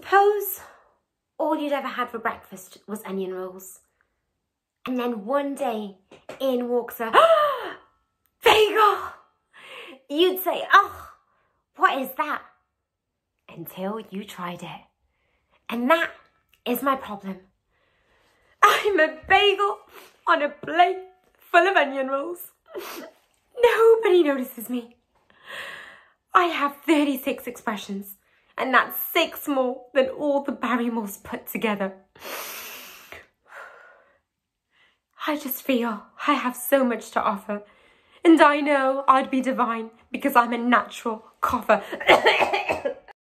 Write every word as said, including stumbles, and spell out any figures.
Suppose all you'd ever had for breakfast was onion rolls. And then one day in walks a bagel. You'd say, oh, what is that? Until you tried it. And that is my problem. I'm a bagel on a plate full of onion rolls. Nobody notices me. I have thirty-six expressions, and that's six more than all the Barrymores put together. I just feel I have so much to offer, and I know I'd be divine because I'm a natural cougher.